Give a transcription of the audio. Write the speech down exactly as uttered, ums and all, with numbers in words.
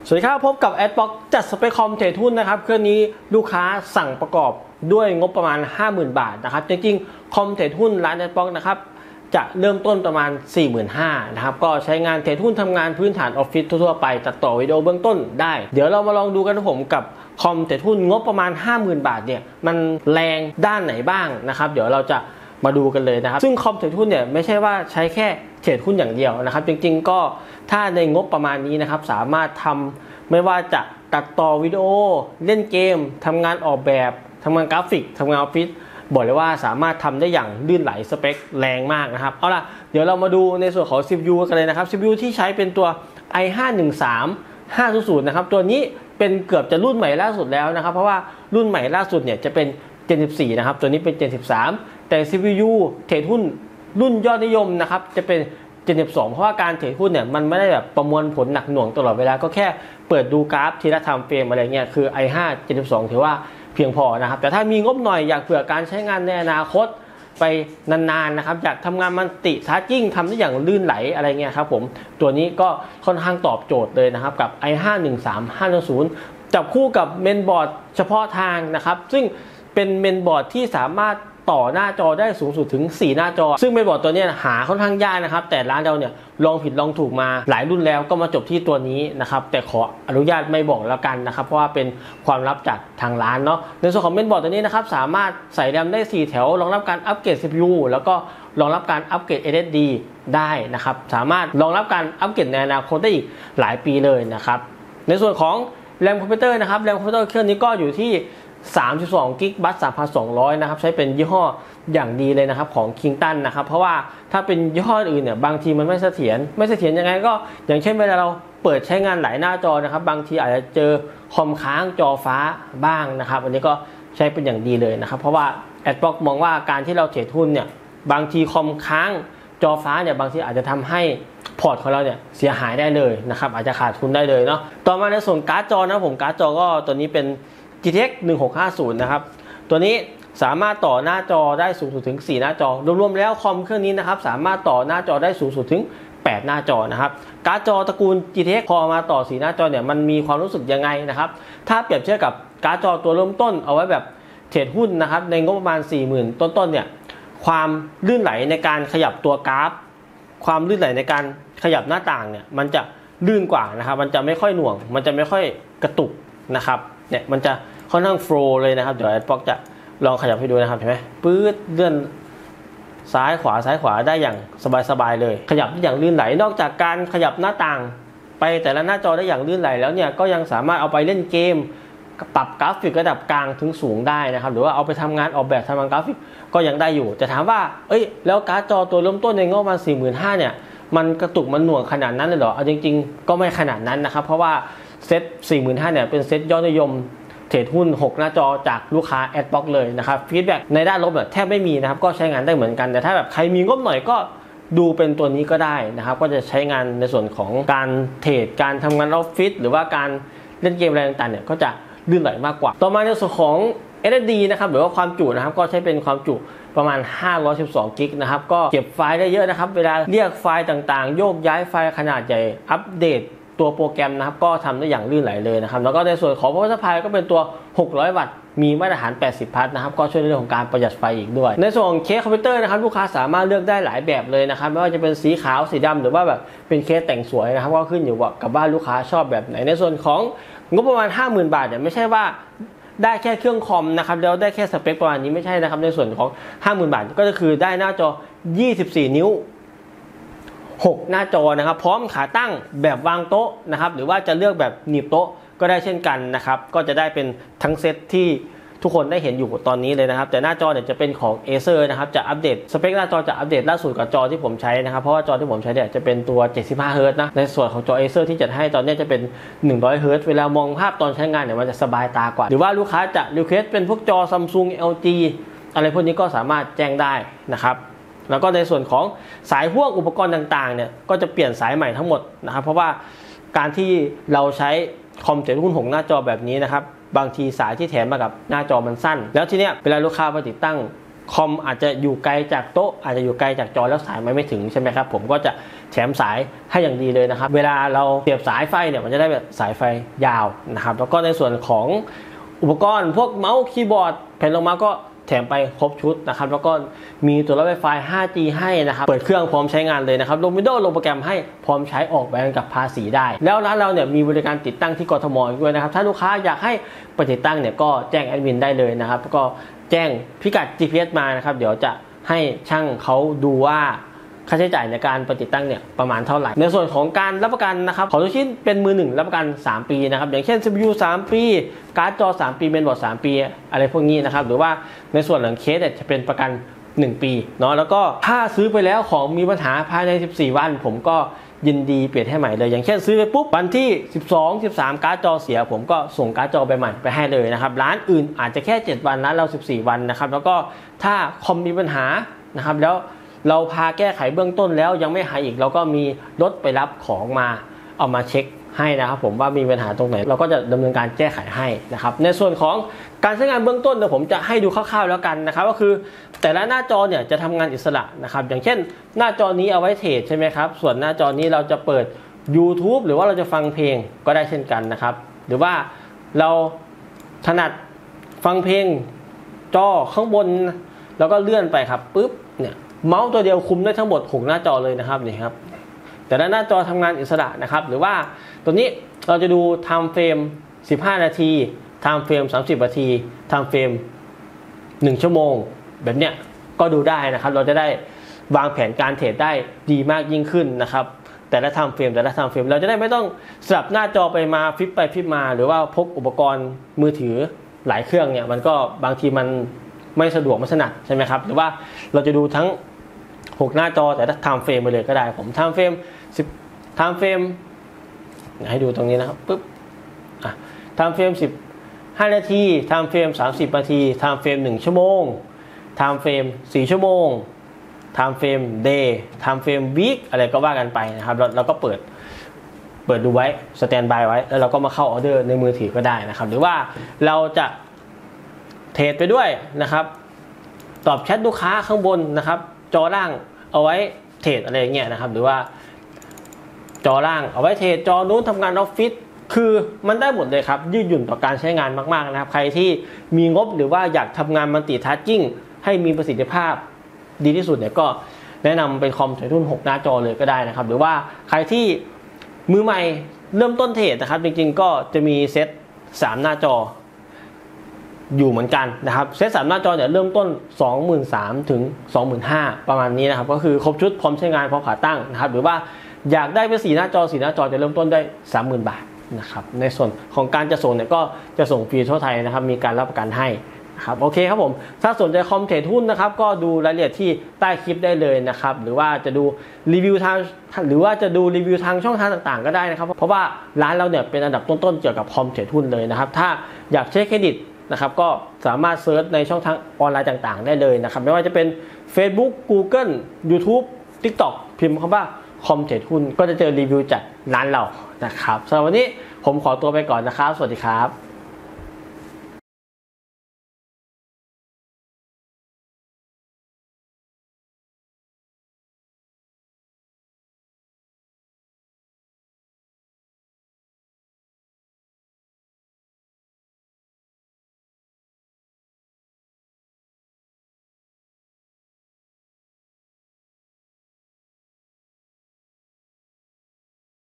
สวัสดีครับพบกับ Adblock จัดสเปคคอมเทรดหุ้นนะครับเครื่องนี้ลูกค้าสั่งประกอบด้วยงบประมาณ ห้าหมื่น บาทนะครับจริงๆคอมเทรดหุ้นร้าน Adblock นะครับจะเริ่มต้นประมาณ สี่หมื่นห้าพัน นะครับก็ใช้งานเทรดหุ้นทำงานพื้นฐานออฟฟิศทั่วๆไปตัดต่อวิดีโอเบื้องต้นได้เดี๋ยวเรามาลองดูกันนะผมกับคอมเทรดหุ้นงบประมาณ ห้าหมื่น บาทเนี่ยมันแรงด้านไหนบ้างนะครับเดี๋ยวเราจะมาดูกันเลยนะครับซึ่งคอมเทรดหุ้นเนี่ยไม่ใช่ว่าใช้แค่เทรดหุ้นอย่างเดียวนะครับจริงๆก็ถ้าในงบประมาณนี้นะครับสามารถทำไม่ว่าจะตัดต่อวิดีโอเล่นเกมทำงานออกแบบทำงานกราฟิกทำงานออฟฟิศบอกเลยว่าสามารถทำได้อย่างลื่นไหลสเปคแรงมากนะครับเอาล่ะเดี๋ยวเรามาดูในส่วนของ ซี พี ยู กันเลยนะครับ ซี พี ยู ที่ใช้เป็นตัว ไอ ห้าหนึ่งสาม ห้าศูนย์ศูนย์ นะครับตัวนี้เป็นเกือบจะรุ่นใหม่ล่าสุดแล้วนะครับเพราะว่ารุ่นใหม่ล่าสุดเนี่ยจะเป็น เจน สิบสี่ นะครับตัวนี้เป็น เจน สิบสาม แต่ ซี พี ยู เทรดหุ้นรุ่นยอดนิยมนะครับจะเป็น เจน สิบสอง เพราะว่าการเทรดหุ้นเนี่ยมันไม่ได้แบบประมวลผลหนักหน่วงตลอดเวลาก็แค่เปิดดูกราฟทีละไทม์เฟรมอะไรเงี้ยคือ ไอ ห้า เจน สิบสอง ถือว่าเพียงพอนะครับแต่ถ้ามีงบหน่อยอยากเผื่อการใช้งานในอนาคตไปนานๆนะครับอยากทำงานมันติทาร์จิ้งทำได้อย่างลื่นไหลอะไรเงี้ยครับผมตัวนี้ก็ค่อนข้างตอบโจทย์เลยนะครับกับ ไอ ห้าหนึ่งสาม ห้าศูนย์ จับคู่กับเมนบอร์ดเฉพาะทางนะครับซึ่งเป็นเมนบอร์ดที่สามารถต่อหน้าจอได้สูงสุดถึงสี่หน้าจอซึ่งเมนบอร์ดตัวนี้หาค่อนข้างยากนะครับแต่ร้านเราเนี่ยลองผิดลองถูกมาหลายรุ่นแล้วก็มาจบที่ตัวนี้นะครับแต่ขออนุญาตไม่บอกแล้วกันนะครับเพราะว่าเป็นความลับจากทางร้านเนาะในส่วนของเมนบอร์ดตัวนี้นะครับสามารถใส่แรมได้สี่แถวรองรับการอัปเกรด ซี พี ยู แล้วก็รองรับการอัปเกรด เอส เอส ดี ได้นะครับสามารถรองรับการอัปเกรดในอนาคตได้อีกหลายปีเลยนะครับในส่วนของแรมคอมพิวเตอร์นะครับแรมคอมพิวเตอร์เครื่องนี้ก็อยู่ที่สามสิบสองกิกบัส สามพันสองร้อย นะครับใช้เป็นยี่ห้ออย่างดีเลยนะครับของ Kingston นะครับเพราะว่าถ้าเป็นยี่ห้ออื่นเนี่ยบางทีมันไม่เสถียรไม่เสถียรยังไงก็อย่างเช่นเวลาเราเปิดใช้งานหลายหน้าจอนะครับบางทีอาจจะเจอคอมค้างจอฟ้าบ้างนะครับอันนี้ก็ใช้เป็นอย่างดีเลยนะครับเพราะว่า Adblock มองว่าการที่เราเทรดหุ้นเนี่ยบางทีคอมค้างจอฟ้าเนี่ยบางทีอาจจะทำให้พอร์ตของเราเนี่ยเสียหายได้เลยนะครับอาจจะขาดทุนได้เลยเนาะต่อมาในส่วนการ์ดจอนะผมการ์ดจอก็ตัวนี้เป็น จี ที เอ็กซ์ หนึ่งหกห้าศูนย์ นะครับตัวนี้สามารถต่อหน้าจอได้สูงสุดถึงสี่หน้าจอรวมๆแล้วคอมเครื่องนี้นะครับสามารถต่อหน้าจอได้สูงสุดถึงแปดหน้าจอนะครับการ์ดจอตระกูล จี ที เอ็กซ์ พอมาต่อสี่หน้าจอเนี่ยมันมีความรู้สึกยังไงนะครับถ้าเปรียบเทียบกับการ์ดจอตัวเริ่มต้นเอาไว้แบบเทรดหุ้นนะครับในงบประมาณ สี่หมื่น ต้นๆเนี่ยความลื่นไหลในการขยับตัวกราฟความลื่นไหลในการขยับหน้าต่างเนี่ยมันจะลื่นกว่านะครับมันจะไม่ค่อยหน่วงมันจะไม่ค่อยกระตุกนะครับเนี่ยมันจะค่อนข้างโฟล์เลยนะครับเดี๋ยว Adblock จะลองขยับให้ดูนะครับเห็นไหมปื๊ดเลื่อนซ้ายขวาซ้ายขวาได้อย่างสบายๆเลยขยับได้อย่างลื่นไหลนอกจากการขยับหน้าต่างไปแต่ละหน้าจอได้อย่างลื่นไหลแล้วเนี่ยก็ยังสามารถเอาไปเล่นเกมปรับกราฟิกระดับกลางถึงสูงได้นะครับหรือว่าเอาไปทำงานออกแบบทำงานกราฟิกก็ยังได้อยู่แต่ถามว่าเอ้ยแล้วการ์ดจอตัวเริ่มต้นในงบประมาณ สี่หมื่นห้าพัน เนี่ยมันกระตุกมันหน่วงขนาดนั้นเลยเหรอเอาจริงๆก็ไม่ขนาดนั้นนะครับเพราะว่าเซ็ต สี่หมื่นห้าพัน เนี่ยเป็นเซ็ตยอดนิยมเทรดหุ้นหกหน้าจอจากลูกค้า Adblock เลยนะครับฟีดแบ็กในด้านลบแบบแทบไม่มีนะครับก็ใช้งานได้เหมือนกันแต่ถ้าแบบใครมีงบหน่อยก็ดูเป็นตัวนี้ก็ได้นะครับก็จะใช้งานในส่วนของการเทรดการทำงานออฟฟิศหรือว่าการเล่นเกมอะไรต่างๆเนี่ยก็จะลื่นไหลมากกว่าต่อมาในส่วนของ เอส เอส ดี นะครับหรือว่าความจุนะครับก็ใช้เป็นความจุประมาณห้าร้อยสิบสองกิกนะครับก็เก็บไฟล์ได้เยอะนะครับเวลาเรียกไฟล์ต่างๆโยกย้ายไฟล์ขนาดใหญ่อัปเดตตัวโปรแกรมนะครับก็ทำได้อย่างลื่นไหลเลยนะครับแล้วก็ในส่วนของ power supply ก็เป็นตัวหกร้อยวัตต์มีมาตรฐานแปดสิบพัทนะครับก็ช่วยในเรื่องของการประหยัดไฟอีกด้วยในส่วนของเคสคอมพิวเตอร์นะครับลูกค้าสามารถเลือกได้หลายแบบเลยนะครับไม่ว่าจะเป็นสีขาวสีดำหรือว่าแบบเป็นเคสแต่งสวยนะครับก็ขึ้นอยู่กับว่าลูกค้าชอบแบบไหนในส่วนของงบประมาณ ห้าหมื่น บาทเนี่ยไม่ใช่ว่าได้แค่เครื่องคอมนะครับแล้วได้แค่สเปคประมาณนี้ไม่ใช่นะครับในส่วนของ ห้าหมื่น บาทก็คือได้หน้าจอยี่สิบสี่นิ้วหกหน้าจอนะครับพร้อมขาตั้งแบบวางโต๊ะนะครับหรือว่าจะเลือกแบบหนีบโต๊ะก็ได้เช่นกันนะครับก็จะได้เป็นทั้งเซตที่ทุกคนได้เห็นอยู่ตอนนี้เลยนะครับแต่หน้าจอเนี่ยจะเป็นของ Acer นะครับจะอัปเดตสเปคหน้าจอจะอัปเดตล่าสุดกับจอที่ผมใช้นะครับเพราะว่าจอที่ผมใช้เนี่ยจะเป็นตัวเจ็ดสิบห้าเฮิร์ตซ์นะในส่วนของจอ Acer ที่จัดให้ตอนนี้จะเป็นหนึ่งร้อยเฮิร์ตซ์เวลามองภาพตอนใช้งานเนี่ยมันจะสบายตากว่าหรือว่าลูกค้าจะรีเควสเป็นพวกจอ Samsung แอล จี อะไรพวกนี้ก็สามารถแจ้งได้นะครับแล้วก็ในส่วนของสายพ่วงอุปกรณ์ต่างๆเนี่ยก็จะเปลี่ยนสายใหม่ทั้งหมดนะครับเพราะว่าการที่เราใช้คอมเทรดหุ้นหกหน้าจอแบบนี้นะครับบางทีสายที่แถมมากับหน้าจอมันสั้นแล้วทีเนี้ยเวลาลูกค้าไปติดตั้งคอมอาจจะอยู่ไกลจากโต๊ะอาจจะอยู่ไกลจากจอแล้วสายไม่ถึงใช่ไหมครับผมก็จะแถมสายให้อย่างดีเลยนะครับเวลาเราเสียบสายไฟเนี่ยมันจะได้แบบสายไฟยาวนะครับแล้วก็ในส่วนของอุปกรณ์พวกเมาส์คีย์บอร์ดแผ่นรองเมาส์ก็แถมไปครบชุดนะครับแล้วก็มีตัวรับ Wi-Fi ไฟ จี ให้นะครับเปิดเครื่องพร้อมใช้งานเลยนะครับลง Windows ลงโปรแกรมให้พร้อมใช้ออกใบกำกับภาษีได้แล้วร้านเราเนี่ยมีบริการติดตั้งที่กทมด้วยนะครับถ้าลูกค้าอยากให้ไปติดตั้งเนี่ยก็แจ้งแอดมินได้เลยนะครับแล้วก็แจ้งพิกัด จี พี เอส มานะครับเดี๋ยวจะให้ช่างเขาดูว่าค่าใช้จ่ายในการไปติดตั้งเนี่ยประมาณเท่าไหร่ในส่วนของการรับประกันนะครับของทุกชิ้นเป็นมือหนึ่งรับประกันสามปีนะครับอย่างเช่น ซี พี ยู สามปีการ์ดจอสามปีเมนบอร์ดสามปีอะไรพวกนี้นะครับหรือว่าในส่วนของเคสเนี่ยจะเป็นประกันหนึ่งปีเนาะแล้วก็ถ้าซื้อไปแล้วของมีปัญหาภายในสิบสี่วันผมก็ยินดีเปลี่ยนให้ใหม่เลยอย่างเช่นซื้อไปปุ๊บวันที่สิบสอง สิบสามการ์ดจอเสียผมก็ส่งการ์ดจอไปใหม่ไปให้เลยนะครับร้านอื่นอาจจะแค่เจ็ดวันร้านเราสิบสี่วันนะครับแล้วก็ถ้าคอมมีปัญหานะครับแล้วเราพาแก้ไขเบื้องต้นแล้วยังไม่หายอีกเราก็มีรถไปรับของมาเอามาเช็คให้นะครับผมว่ามีปัญหาตรงไหนเราก็จะดำเนินการแก้ไขให้นะครับในส่วนของการใช้งานเบื้องต้นเดี๋ยวผมจะให้ดูคร่าวๆแล้วกันนะครับก็คือแต่ละหน้าจอเนี่ยจะทำงานอิสระนะครับอย่างเช่นหน้าจอนี้เอาไว้เทรดใช่ไหมครับส่วนหน้าจอนี้เราจะเปิด YouTube หรือว่าเราจะฟังเพลงก็ได้เช่นกันนะครับหรือว่าเราถนัดฟังเพลงจอข้างบนแล้วก็เลื่อนไปครับปุ๊บเนี่ยเมาส์ตัวเดียวคุมได้ทั้งหมดหกหน้าจอเลยนะครับนี่ครับแต่ละหน้าจอทำงานอิสระนะครับหรือว่าตัวนี้เราจะดู time frame สิบห้านาที time frame สามสิบนาที time frame หนึ่งชั่วโมงแบบเนี้ยก็ดูได้นะครับเราจะได้วางแผนการเทรดได้ดีมากยิ่งขึ้นนะครับแต่ละ time frame แต่ละ time frame เราจะได้ไม่ต้องสลับหน้าจอไปมาฟลิปไปฟลิปมาหรือว่าพกอุปกรณ์มือถือหลายเครื่องเนี่ยมันก็บางทีมันไม่สะดวกไม่ถนัดใช่ไหมครับหรือว่าเราจะดูทั้งหกหน้าจอแต่ถ้า time frame ไปเลยก็ได้ผม time frame สิบ time frame ให้ดูตรงนี้นะครับปึ๊บอ่ะ time frame สิบห้านาที time frame สามสิบนาที time frame หนึ่งชั่วโมง time frame สี่ชั่วโมง time frame day time frame week อะไรก็ว่ากันไปนะครับเราเราก็เปิดเปิดดูไว้สแตนบายไว้แล้วเราก็มาเข้าออเดอร์ในมือถือก็ได้นะครับหรือว่าเราจะเทรดไปด้วยนะครับตอบแชทลูกค้าข้างบนนะครับจอล่างเอาไว้เทรดอะไรเงี้ยนะครับหรือว่าจอล่างเอาไว้เทรดจอนู้นทำงานออฟฟิศคือมันได้หมดเลยครับยืดหยุ่นต่อการใช้งานมากๆนะครับใครที่มีงบหรือว่าอยากทำงานมัลติทัชจิ้งให้มีประสิทธิภาพดีที่สุดเนี่ยก็แนะนำเป็นคอมไททันหกหน้าจอเลยก็ได้นะครับหรือว่าใครที่มือใหม่เริ่มต้นเทรดนะครับจริงๆก็จะมีเซตสามหน้าจออยู่เหมือนกันนะครับเซตสามหน้าจอเนี่ยเริ่มต้น สองหมื่นสามพัน ถึง สองหมื่นห้าพัน ประมาณนี้นะครับก็คือครบชุดพร้อมใช้งานพร้อมขาตั้งนะครับหรือว่าอยากได้เป็นสี่หน้าจอสี่หน้าจอจะเริ่มต้นได้ สามหมื่น บาทนะครับในส่วนของการจะส่งเนี่ยก็จะส่งฟรีทั่วไทยนะครับมีการรับประกันให้นะครับโอเคครับผมถ้าสนใจคอมเทรดหุ้นนะครับก็ดูรายละเอียดที่ใต้คลิปได้เลยนะครับหรือว่าจะดูรีวิวทางหรือว่าจะดูรีวิวทางช่องทางต่างๆก็ได้นะครับเพราะว่าร้านเราเนี่ยเป็นอันดับต้นๆเกี่ยวกับคอมเทรดหุ้นเลยนะครับถ้าอยากเช็คเครดิตนะครับก็สามารถเซิร์ชในช่องทางออนไลน์ต่างๆได้เลยนะครับไม่ว่าจะเป็น Facebook Google YouTube TikTok พิมพ์คำว่าคอมเทรดหุ้นก็จะเจอรีวิวจากร้านเรานะครับสำหรับวันนี้ผมขอตัวไปก่อนนะครับสวัสดีครับ